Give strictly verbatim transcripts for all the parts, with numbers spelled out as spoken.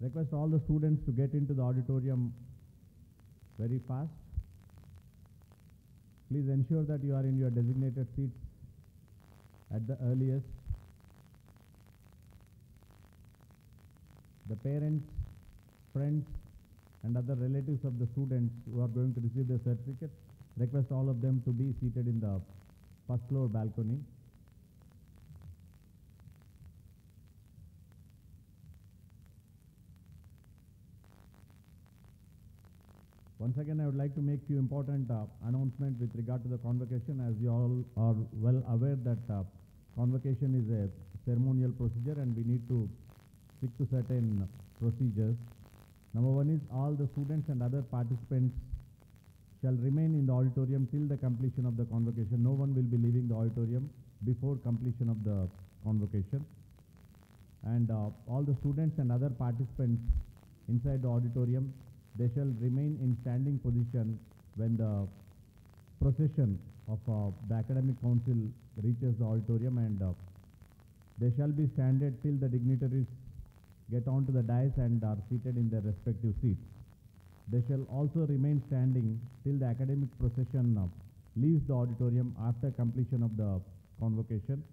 Request all the students to get into the auditorium very fast. Please ensure that you are in your designated seats at the earliest. The parents, friends, and other relatives of the students who are going to receive their certificates, request all of them to be seated in the first floor balcony. Once again, I would like to make few important uh, announcements with regard to the convocation. As you all are well aware that uh, convocation is a ceremonial procedure and we need to stick to certain procedures. Number one is all the students and other participants shall remain in the auditorium till the completion of the convocation. No one will be leaving the auditorium before completion of the convocation. And uh, all the students and other participants inside the auditorium, they shall remain in standing position when the procession of uh, the academic council reaches the auditorium, and uh, they shall be standing till the dignitaries get onto the dais and are seated in their respective seats. They shall also remain standing till the academic procession uh, leaves the auditorium after completion of the convocation.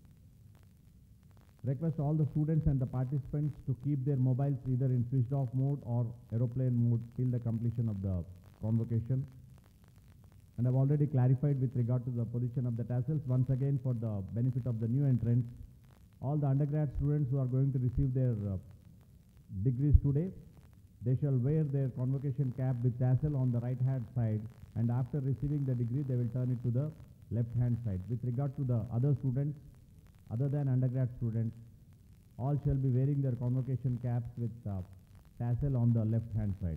Request all the students and the participants to keep their mobiles either in switched off mode or aeroplane mode till the completion of the convocation. And I've already clarified with regard to the position of the tassels. Once again, for the benefit of the new entrants, all the undergrad students who are going to receive their uh, degrees today, they shall wear their convocation cap with tassel on the right hand side, and after receiving the degree they will turn it to the left hand side. With regard to the other students, other than undergrad students, all shall be wearing their convocation caps with uh, tassel on the left hand side.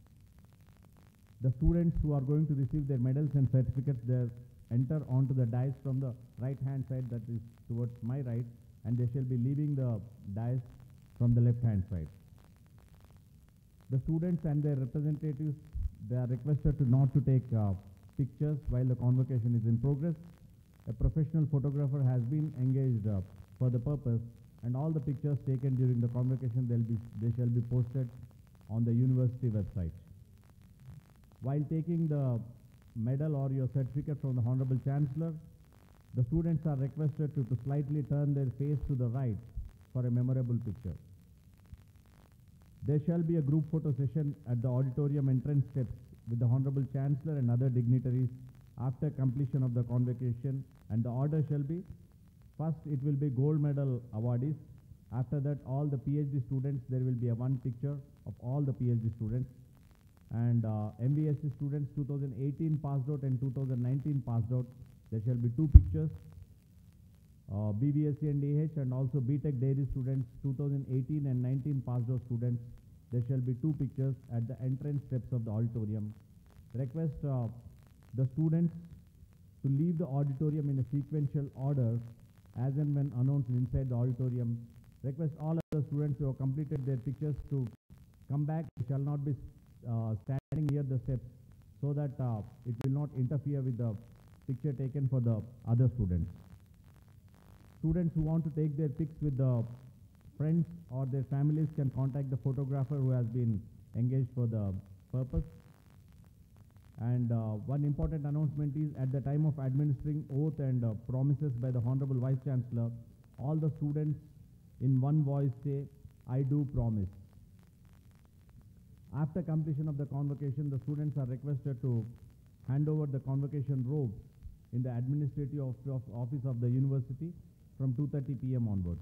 The students who are going to receive their medals and certificates, they enter onto the dais from the right hand side, that is towards my right, and they shall be leaving the dais from the left hand side. The students and their representatives, they are requested to not to take uh, pictures while the convocation is in progress. A professional photographer has been engaged uh, for the purpose, and all the pictures taken during the convocation, they'll be, they shall be posted on the university website. While taking the medal or your certificate from the Honorable Chancellor, the students are requested to, to slightly turn their face to the right for a memorable picture. There shall be a group photo session at the auditorium entrance steps with the Honorable Chancellor and other dignitaries after completion of the convocation, and the order shall be: first it will be gold medal awardees. After that, all the PhD students, there will be a one picture of all the PhD students, and uh, M B S C students two thousand eighteen passed out and two thousand nineteen passed out, there shall be two pictures. Uh, B V S C and A H and also B Tech Dairy students two thousand eighteen and nineteen passed out students, there shall be two pictures at the entrance steps of the auditorium. Request uh, the students to leave the auditorium in a sequential order as and when announced inside the auditorium. Request all other students who have completed their pictures to come back. They shall not be uh, standing near the steps so that uh, it will not interfere with the picture taken for the other students. Students who want to take their pics with the friends or their families can contact the photographer who has been engaged for the purpose. And uh, one important announcement is, at the time of administering oath and uh, promises by the Honorable Vice Chancellor, all the students in one voice say, "I do promise." After completion of the convocation, the students are requested to hand over the convocation robes in the administrative of, of office of the university from two thirty p m onwards.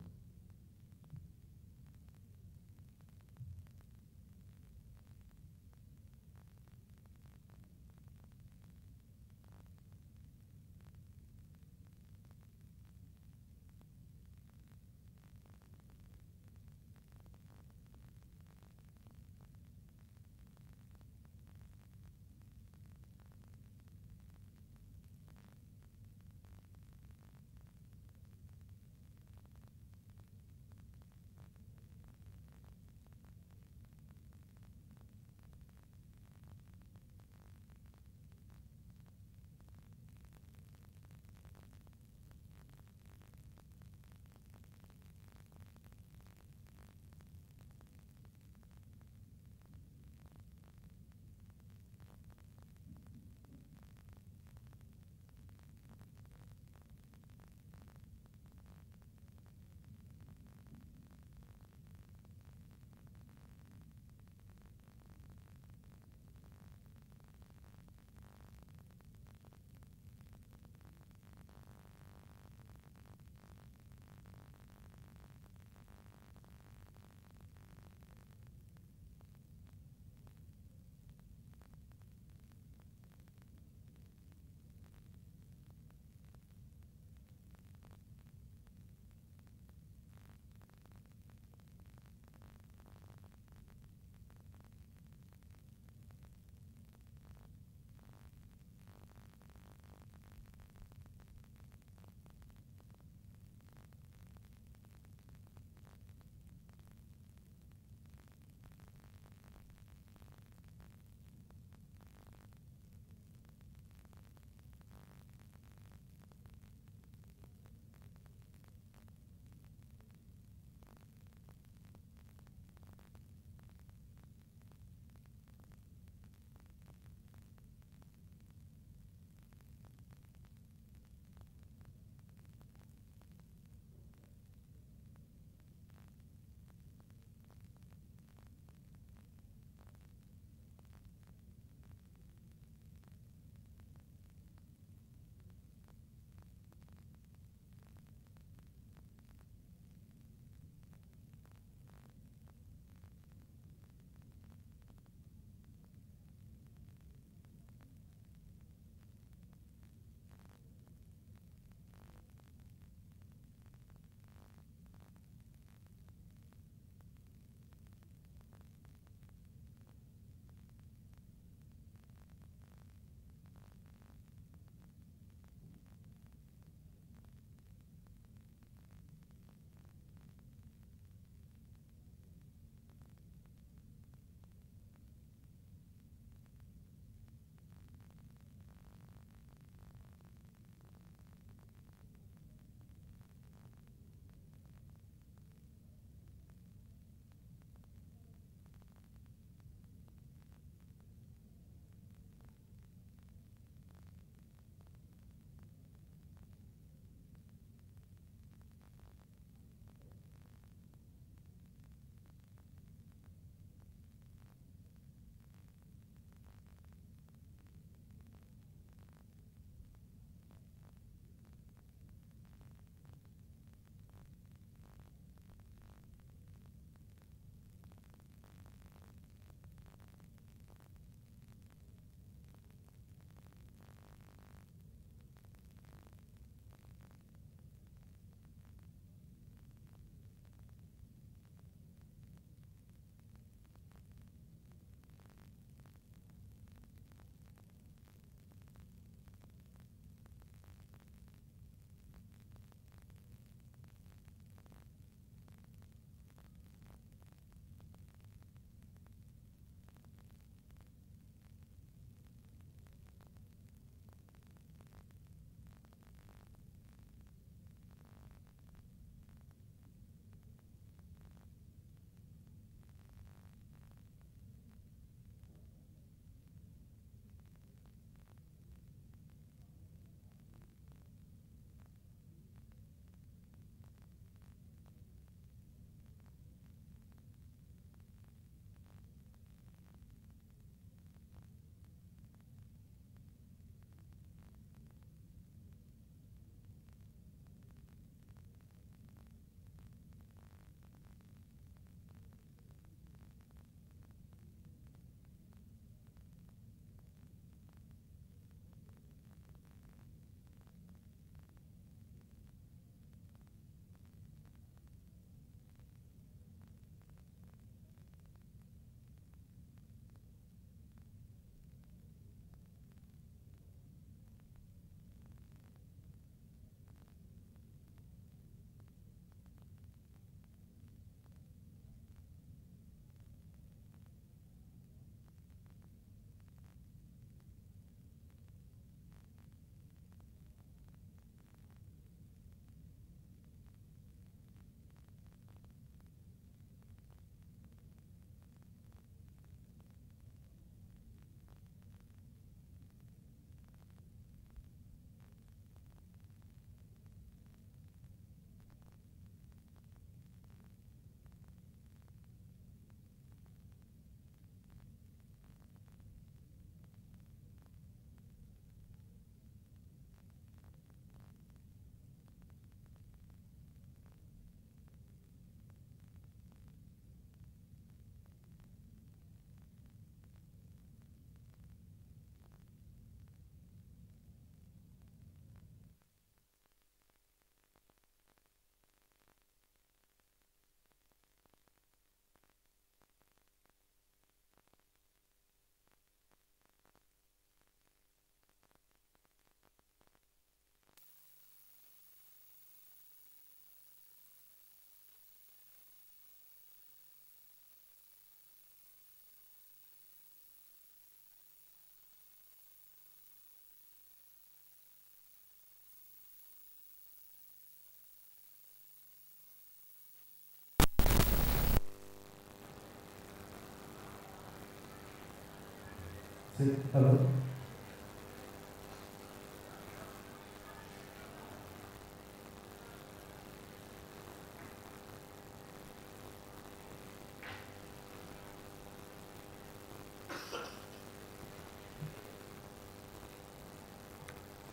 Hello.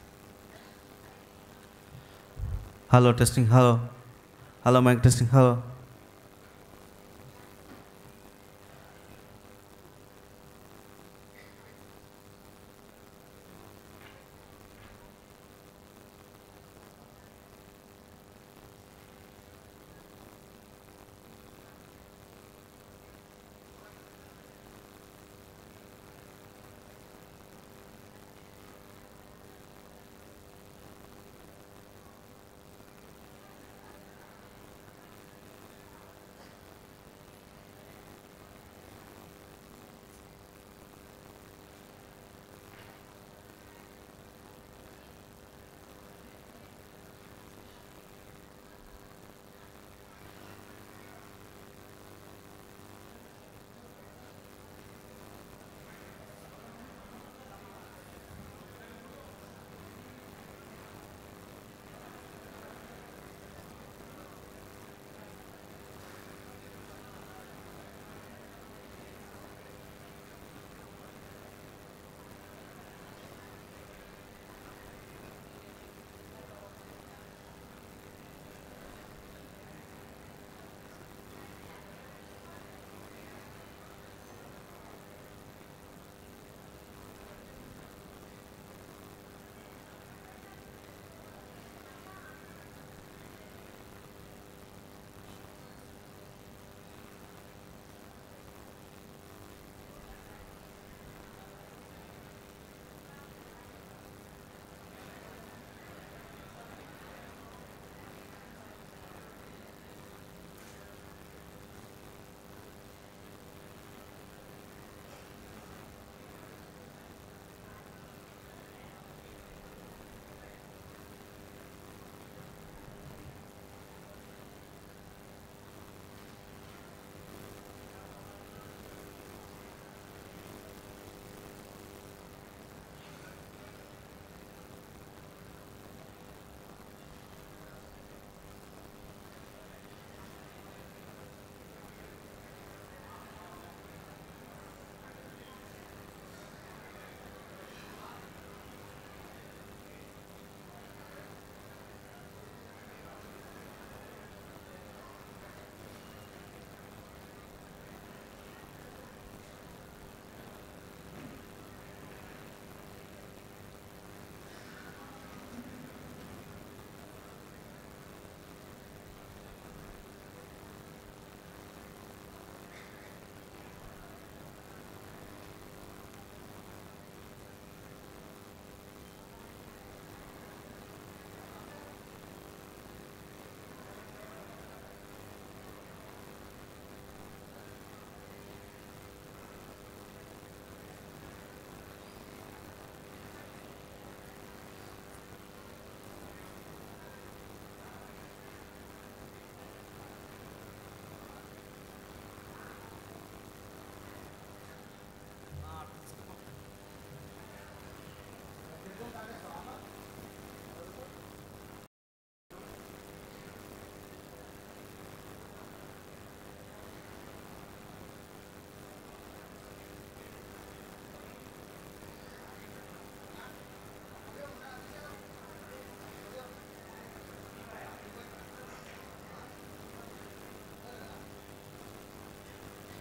Hello, testing. Hello. Hello, mic testing. Hello.